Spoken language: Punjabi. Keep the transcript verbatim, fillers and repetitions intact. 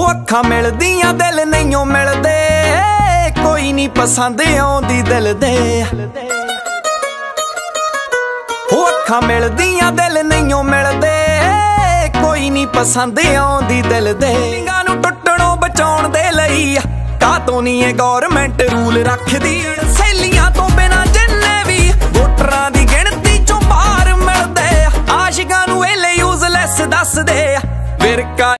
ਅੱਖਾਂ ਮਿਲਦੀਆਂ ਦਿਲ ਨਹੀਂਓ ਮਿਲਦੇ, ਕੋਈ ਨਹੀਂ ਪਸੰਦ ਆਉਂਦੀ ਦਿਲ ਦੇ। ਹੋ ਅੱਖਾਂ ਮਿਲਦੀਆਂ ਦਿਲ ਨਹੀਂਓ ਮਿਲਦੇ, ਕੋਈ ਨਹੀਂ ਪਸੰਦ ਆਉਂਦੀ ਦਿਲ ਦੇ। ਸਿੰਘਾਂ ਨੂੰ ਟੁੱਟਣੋਂ ਬਚਾਉਣ ਦੇ ਲਈ ਕਾਤੋਂ ਨਹੀਂ ਇਹ ਗੌਰਮੈਂਟ ਰੂਲ ਰੱਖਦੀ।